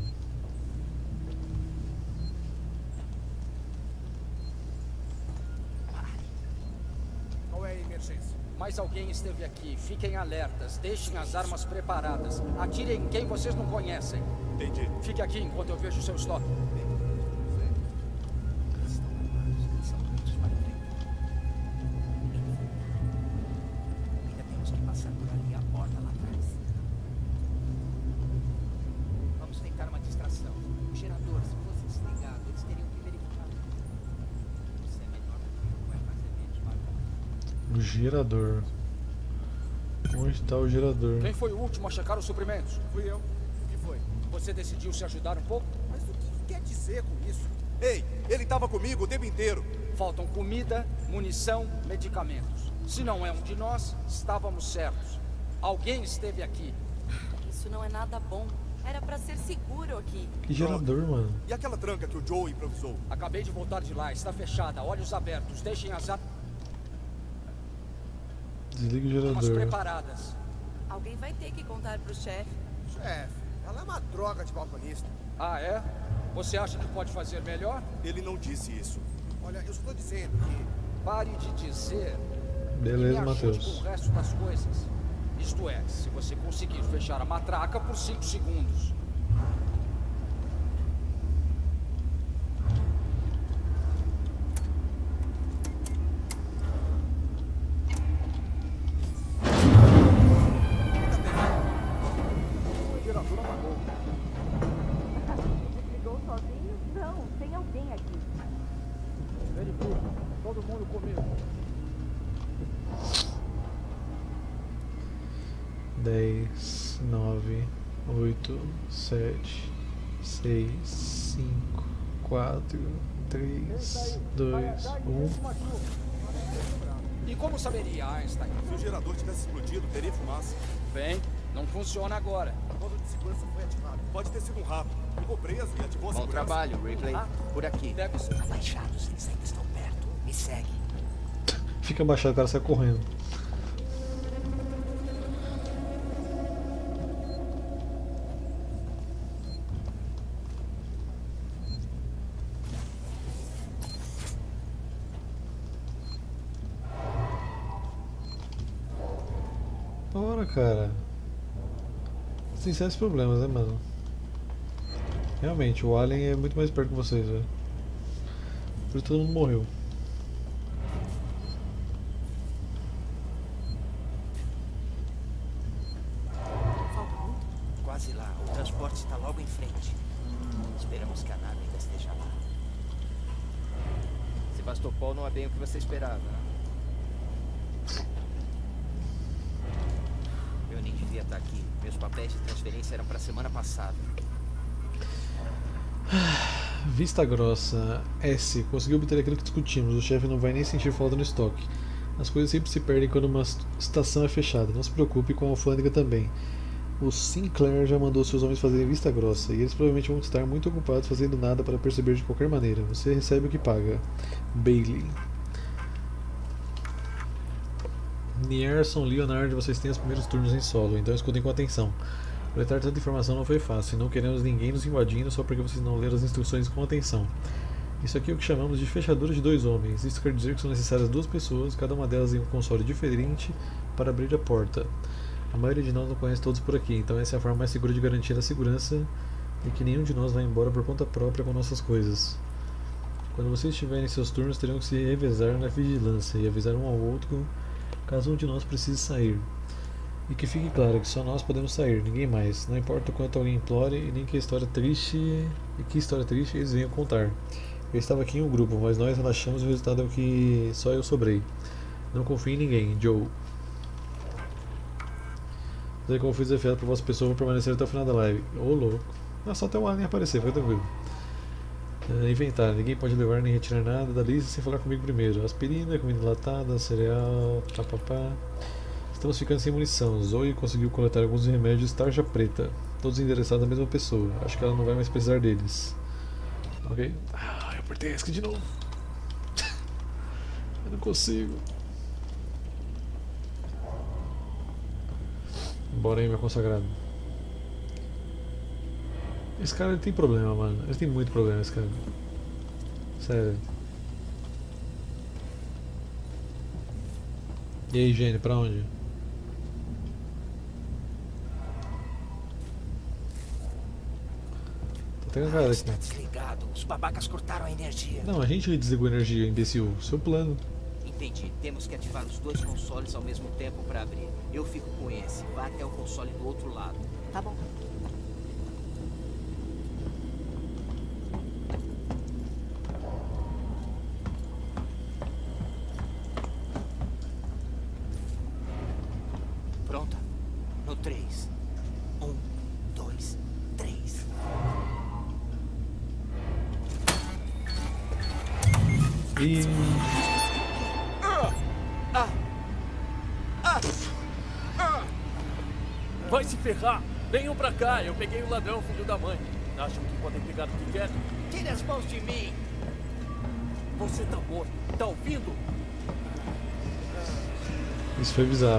[SPEAKER 15] Qual é a emergência? Mais alguém esteve aqui. Fiquem alertas. Deixem as armas preparadas. Atirem em quem vocês não conhecem.
[SPEAKER 3] Entendi.
[SPEAKER 15] Fique aqui enquanto eu vejo o seu estoque.
[SPEAKER 14] Ainda temos que passar por ali a porta lá atrás. Vamos tentar uma distração. O gerador, se fosse desligado, eles teriam que verificar. Você é menor do que eu, vai fazer menos barulho.
[SPEAKER 1] O gerador. Onde tá o gerador?
[SPEAKER 15] Quem foi o último a checar os suprimentos?
[SPEAKER 3] Fui eu. O que foi?
[SPEAKER 15] Você decidiu se ajudar um pouco?
[SPEAKER 3] Mas o que quer dizer com isso? Ei, ele tava comigo o tempo inteiro.
[SPEAKER 15] Faltam comida, munição, medicamentos. Se não é um de nós, estávamos certos. Alguém esteve aqui.
[SPEAKER 16] Isso não é nada bom. Era pra ser seguro aqui.
[SPEAKER 1] Que gerador, mano?
[SPEAKER 3] E aquela tranca que o Joe improvisou?
[SPEAKER 15] Acabei de voltar de lá. Está fechada. Olhos abertos. Deixem as armas
[SPEAKER 1] Desliga o gerador.
[SPEAKER 15] preparadas.
[SPEAKER 16] Alguém vai ter que contar pro chefe.
[SPEAKER 3] Chefe, ela é uma droga de balconista.
[SPEAKER 15] Ah, é? Você acha que pode fazer melhor?
[SPEAKER 3] Ele não disse isso. Olha, eu estou dizendo que...
[SPEAKER 15] Pare de dizer.
[SPEAKER 1] Beleza,
[SPEAKER 15] e me ajude
[SPEAKER 1] Matheus.
[SPEAKER 15] com o resto das coisas. Isto é, se você conseguir fechar a matraca por 5 segundos.
[SPEAKER 3] O gerador apagou.
[SPEAKER 16] Desligou sozinho? Não, tem alguém aqui.
[SPEAKER 15] Very good. Todo mundo comigo.
[SPEAKER 1] 10, 9, 8, 7, 6, 5, 4, 3, 2, 1.
[SPEAKER 15] E como saberia, Einstein?
[SPEAKER 3] Se o gerador tivesse explodido, teria fumaça.
[SPEAKER 15] Bem, não funciona agora.
[SPEAKER 3] O modo de segurança foi ativado. Pode ter sido um rato. Ficou preso e ativou a
[SPEAKER 14] Bom
[SPEAKER 3] segurança.
[SPEAKER 14] trabalho, Ripley. Por aqui.
[SPEAKER 15] Pega os...
[SPEAKER 14] Abaixados, eles ainda estão perto. Me segue.
[SPEAKER 1] Fica abaixado, o cara sai correndo. Ora, cara. Tem sérios problemas, né, mano? Realmente, o Alien é muito mais perto que vocês, velho. Por isso todo mundo morreu.
[SPEAKER 14] Quase lá. O transporte está logo em frente. Esperamos que a nave ainda esteja lá. Sebastopol não é bem o que você esperava. Eu nem devia estar aqui. Meus papéis de transferência eram para a semana passada.
[SPEAKER 1] Vista Grossa. S. Conseguiu obter aquilo que discutimos. O chefe não vai nem sentir falta no estoque. As coisas sempre se perdem quando uma estação é fechada. Não se preocupe, com a alfândega também. O Sinclair já mandou seus homens fazerem vista grossa, e eles provavelmente vão estar muito ocupados fazendo nada para perceber de qualquer maneira. Você recebe o que paga. Bailey. Nierson, Leonard, vocês têm os primeiros turnos em solo, então escutem com atenção. Coletar tanta informação não foi fácil, e não queremos ninguém nos invadindo só porque vocês não leram as instruções com atenção. Isso aqui é o que chamamos de fechadura de 2 homens. Isso quer dizer que são necessárias 2 pessoas, cada uma delas em um console diferente, para abrir a porta. A maioria de nós não conhece todos por aqui, então essa é a forma mais segura de garantir a segurança e que nenhum de nós vá embora por conta própria com nossas coisas. Quando vocês estiverem seus turnos, terão que se revezar na vigilância e avisar um ao outro caso um de nós precise sair. E que fique claro que só nós podemos sair, ninguém mais. Não importa o quanto alguém implore e nem que história triste eles venham contar. Eu estava aqui em um grupo, mas nós relaxamos e o resultado é o que só eu sobrei. Não confie em ninguém, Joe. Daí como fui desafiado por vossa pessoa, vou permanecer até o final da live. Ô louco. Não, só até o Alien aparecer, foi tranquilo. Inventar, ninguém pode levar nem retirar nada da lista sem falar comigo primeiro. Aspirina, comida enlatada, cereal, papapá. Estamos ficando sem munição. Zoe conseguiu coletar alguns remédios tarja preta. Todos endereçados à mesma pessoa. Acho que ela não vai mais precisar deles. Ok? Ah, eu apertei ESC de novo. Eu não consigo. Bora aí, meu consagrado. Esse cara ele tem problema, mano. Ele tem muito problema, esse cara. Sério. E aí, Jenny, pra onde? Tá até cara aqui.
[SPEAKER 14] Está desligado. Os babacas cortaram a energia.
[SPEAKER 1] Não, a gente desligou a energia, imbecil. Seu plano.
[SPEAKER 14] Entendi. Temos que ativar os 2 consoles ao mesmo tempo para abrir. Eu fico com esse. Vá até o console do outro lado. Tá bom. Pronta? No 3. 1, 2, 3.
[SPEAKER 1] E...
[SPEAKER 8] Vai se ferrar! Venham pra cá, eu peguei o ladrão, filho da mãe. Acham que podem pegar o que querem?
[SPEAKER 14] Tire as mãos de mim!
[SPEAKER 8] Você tá morto, tá ouvindo?
[SPEAKER 1] Isso foi bizarro.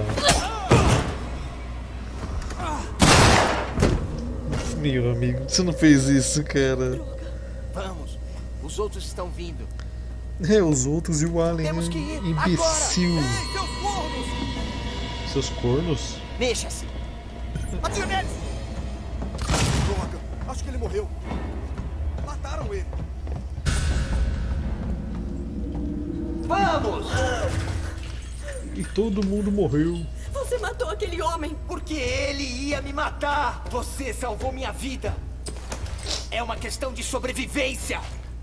[SPEAKER 1] Meu amigo, você não fez isso, cara.
[SPEAKER 14] Vamos! Os outros estão vindo.
[SPEAKER 1] É, os outros e o Alien.
[SPEAKER 14] Temos que ir
[SPEAKER 1] imbecil.
[SPEAKER 14] agora. Ei, seus cornos!
[SPEAKER 1] Seus cornos?
[SPEAKER 14] Mexa-se!
[SPEAKER 3] Atira neles! Droga, acho que ele morreu. Mataram ele.
[SPEAKER 14] Vamos!
[SPEAKER 1] E todo mundo morreu.
[SPEAKER 13] Você matou aquele homem!
[SPEAKER 14] Porque ele ia me matar! Você salvou minha vida! É uma questão de sobrevivência!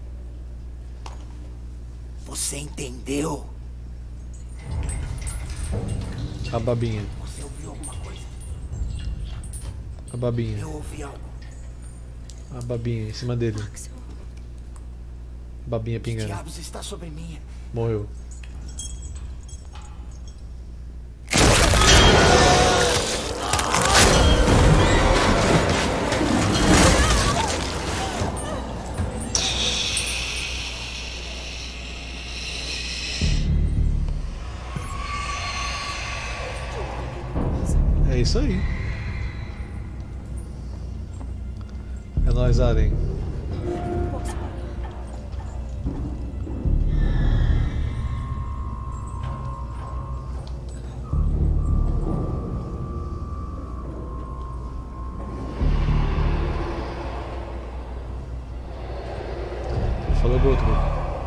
[SPEAKER 14] Você entendeu?
[SPEAKER 1] A babinha.
[SPEAKER 14] Você ouviu alguma coisa?
[SPEAKER 1] A babinha.
[SPEAKER 14] Eu ouvi algo.
[SPEAKER 1] A babinha em cima dele. Babinha
[SPEAKER 14] Que
[SPEAKER 1] pingando.
[SPEAKER 14] diabos está sobre mim?
[SPEAKER 1] Morreu. isso aí. É nóis, Alien. Falou do outro.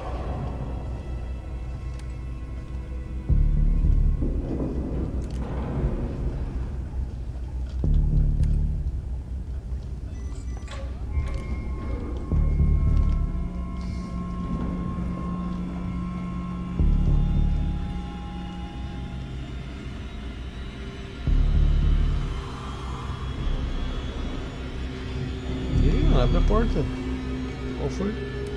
[SPEAKER 1] Abre a porta. Qual foi?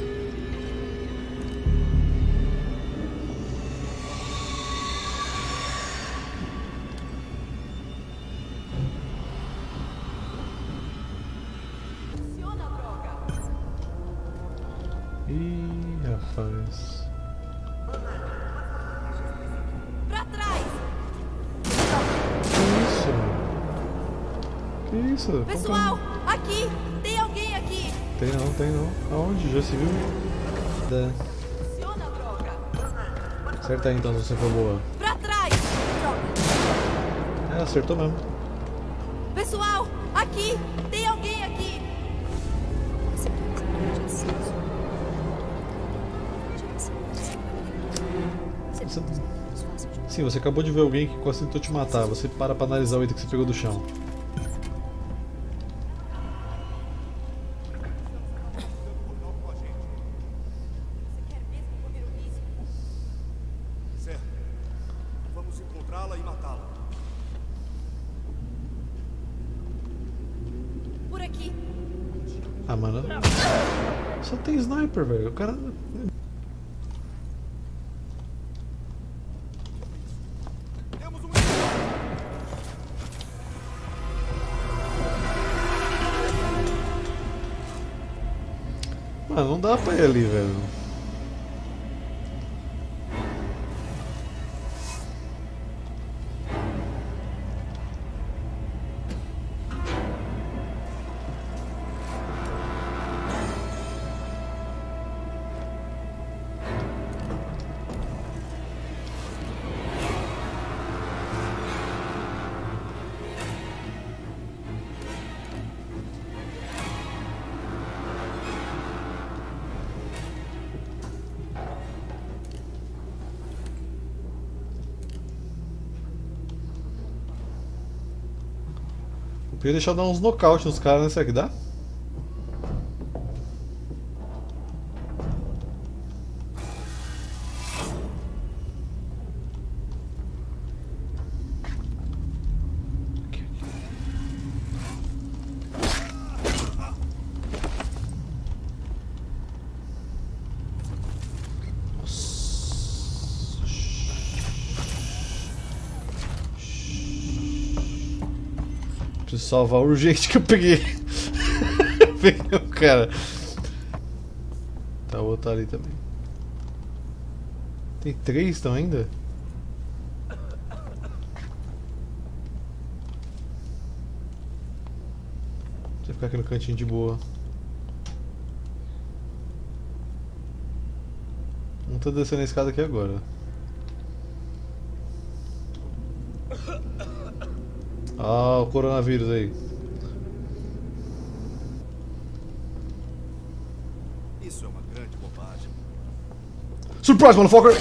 [SPEAKER 1] Ih, rapaz.
[SPEAKER 16] Pra trás!
[SPEAKER 1] Que isso?
[SPEAKER 16] Pessoal, aqui! Tem alguém aqui!
[SPEAKER 1] Tem não. Aonde? Já se viu?
[SPEAKER 16] Funciona, droga!
[SPEAKER 1] Acerta aí então, se você for boa.
[SPEAKER 16] Pra trás!
[SPEAKER 1] É, acertou mesmo.
[SPEAKER 16] Pessoal, aqui! Tem alguém aqui!
[SPEAKER 1] Sim, você acabou de ver alguém que quase tentou te matar. Você para pra analisar o item que você pegou do chão.
[SPEAKER 3] Certo. Vamos encontrá-la e matá-la.
[SPEAKER 16] Por aqui!
[SPEAKER 1] Ah, mano. Só tem sniper, velho. O cara. Mano, não dá pra ir ali, velho. Eu ia deixar dar uns nocaute nos caras, né? Será que dá? Preciso salvar urgente que eu peguei. Peguei o cara. Tá, o outro ali também. Tem 3 estão ainda? Deixa eu ficar aqui no cantinho de boa. Não tô descendo a escada aqui agora. Ah, o coronavírus aí.
[SPEAKER 3] Isso é uma grande bobagem.
[SPEAKER 1] Surprise, motherfucker!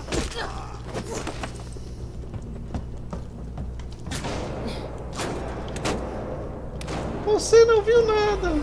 [SPEAKER 1] Você não viu nada!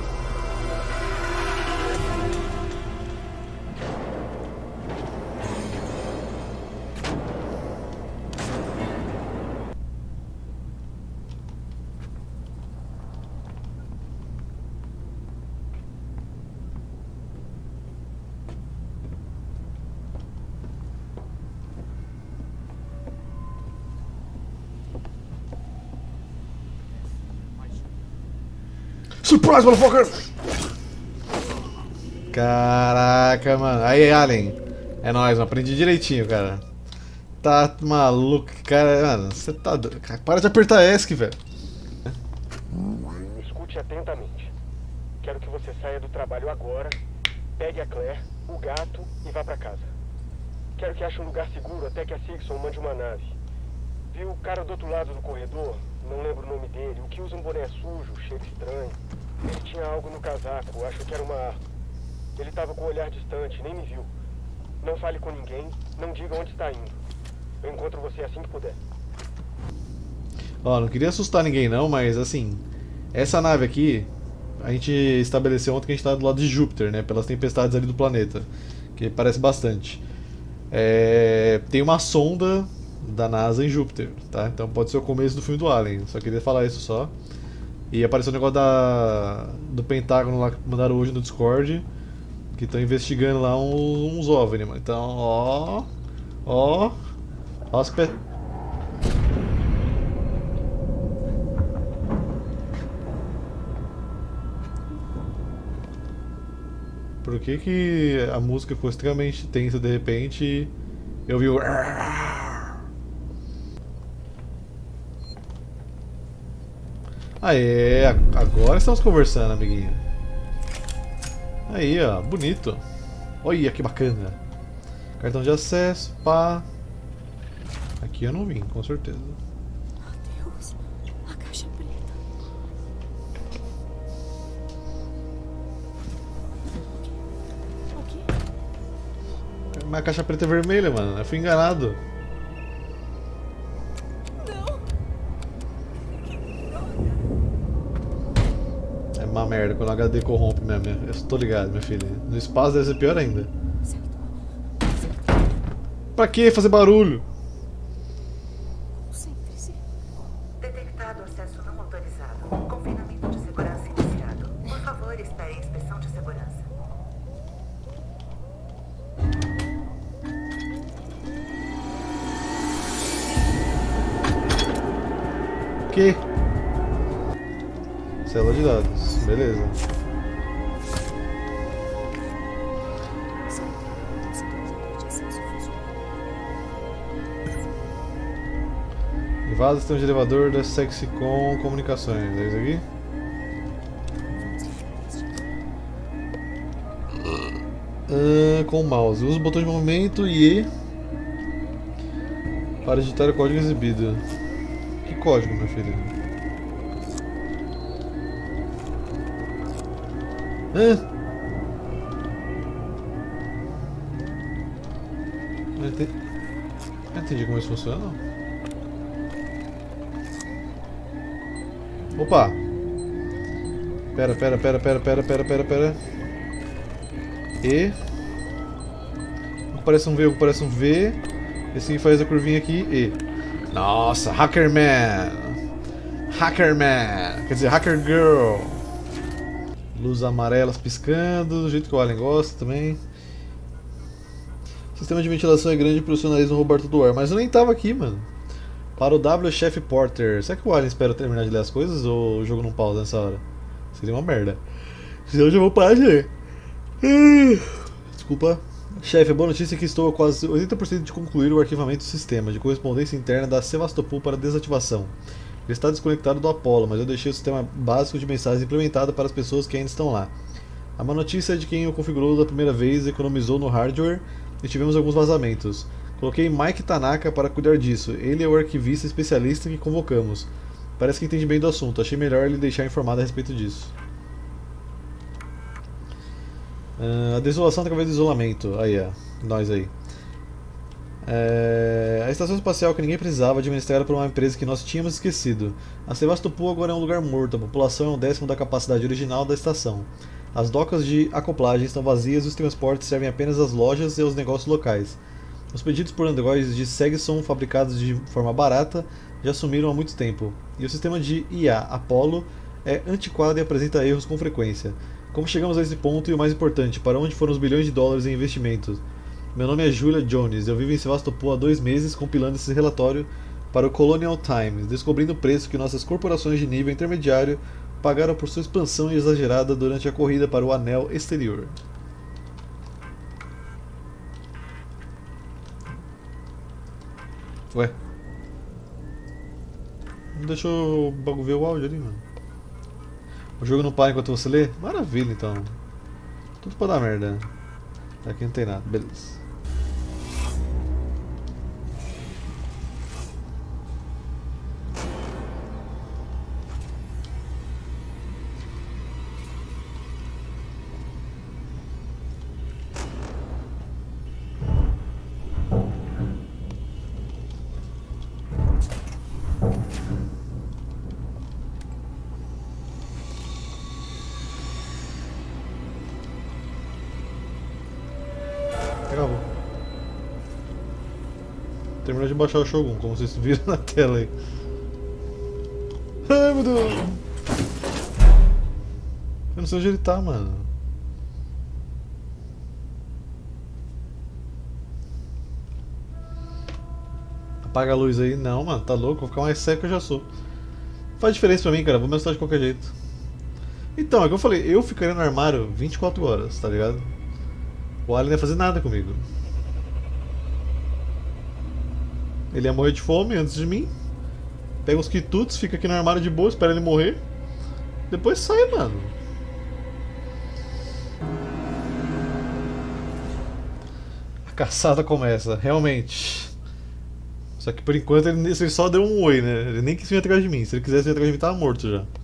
[SPEAKER 1] Surprise, motherfucker! Caraca, mano. Aí, Alien. É nóis, mano. Aprendi direitinho, cara. Tá maluco, cara. Mano, você tá doido. Para de apertar ESC, velho.
[SPEAKER 17] Escute atentamente. Quero que você saia do trabalho agora, pegue a Claire, o gato e vá pra casa. Quero que ache um lugar seguro até que a Sigson mande uma nave. Viu o cara do outro lado do corredor? Não lembro o nome dele. O que usa um boné sujo, cheiro estranho. Ele tinha algo no casaco, acho que era uma arma. Ele tava com o olhar distante, nem me viu. Não fale com ninguém, não diga onde está indo. Eu encontro você assim que puder.
[SPEAKER 1] Ó, não queria assustar ninguém não, mas assim, essa nave aqui, a gente estabeleceu ontem que a gente tá do lado de Júpiter, né, pelas tempestades ali do planeta, que parece bastante. Tem uma sonda da NASA em Júpiter, tá? Então pode ser o começo do filme do Alien, só queria falar isso só. E apareceu o negócio do Pentágono lá que mandaram hoje no Discord, que estão investigando lá uns OVNI, mano. Então, ó as Por que a música ficou extremamente tensa de repente e eu vi o... Aê, agora estamos conversando, amiguinho. Aí, ó, bonito. Olha que bacana. Cartão de acesso, pá. Aqui eu não vim, com certeza.
[SPEAKER 13] Meu Deus, a caixa preta. O quê?
[SPEAKER 1] Mas a caixa preta é vermelha, mano. Eu fui enganado. Uma merda, quando o HD corrompe mesmo. Eu tô ligado, minha filha. No espaço deve ser pior ainda. Pra que fazer barulho?
[SPEAKER 6] Concentre-se. Detectado acesso não autorizado. Confinamento de segurança iniciado. Por favor, espere a inspeção de segurança.
[SPEAKER 1] Que? Célula de dados, beleza. Invada o sistema de elevador da Sexicom Comunicações, é isso aqui? Com o mouse. Usa o botão de movimento e E para digitar o código exibido. Que código, meu filho? Não entendi como isso funciona, não. Opa! Pera. E parece um V, esse faz a curvinha aqui, E. Nossa, Hackerman! Quer dizer, Hacker Girl! Luzes amarelas piscando, do jeito que o Alien gosta também. O sistema de ventilação é grande para o seu nariz não roubar todo o ar. Mas eu nem tava aqui, mano. Para o W. Chef Porter. Será que o Alien espera terminar de ler as coisas ou o jogo não pausa nessa hora? Seria uma merda. Senão eu já vou parar de ler. Desculpa. Chefe, a boa notícia é que estou a quase 80% de concluir o arquivamento do sistema de correspondência interna da Sevastopol para desativação. Ele está desconectado do Apollo, mas eu deixei o sistema básico de mensagens implementado para as pessoas que ainda estão lá. A má notícia é de quem o configurou da primeira vez economizou no hardware e tivemos alguns vazamentos. Coloquei Mike Tanaka para cuidar disso. Ele é o arquivista especialista que convocamos. Parece que entende bem do assunto. Achei melhor ele deixar informado a respeito disso. A desolação através do isolamento. Aí, ó. Nós aí. A estação espacial que ninguém precisava, administrada por uma empresa que nós tínhamos esquecido. A Sevastopol agora é um lugar morto, a população é 1/10 da capacidade original da estação. As docas de acoplagem estão vazias e os transportes servem apenas às lojas e aos negócios locais. Os pedidos por androides de Segson fabricados de forma barata já sumiram há muito tempo, e o sistema de IA Apollo é antiquado e apresenta erros com frequência. Como chegamos a esse ponto e o mais importante, para onde foram os bilhões de dólares em investimentos? Meu nome é Julia Jones, eu vivo em Sevastopol há 2 meses compilando esse relatório para o Colonial Times, descobrindo o preço que nossas corporações de nível intermediário pagaram por sua expansão exagerada durante a corrida para o anel exterior. Ué? Não deixou o bagulho ver o áudio ali, mano. O jogo não para enquanto você lê? Maravilha, então. Tudo pra dar merda. Aqui não tem nada, beleza. Acabou. Terminou de baixar o Shogun, como vocês viram na tela aí. Ai, meu Deus! Eu não sei onde ele tá, mano. Apaga a luz aí. Não, mano, tá louco? Vou ficar mais cego que eu já sou. Faz diferença pra mim, cara. Vou me assustar de qualquer jeito. Então, é que eu falei, eu ficaria no armário 24 horas, tá ligado? O Alien não ia fazer nada comigo. Ele ia morrer de fome antes de mim. Pega uns quitutes, fica aqui no armário de boa, espera ele morrer. Depois sai, mano. A caçada começa, realmente. Só que por enquanto ele só deu um oi, né? Ele nem quis vir atrás de mim. Se ele quisesse vir atrás de mim, tava morto já.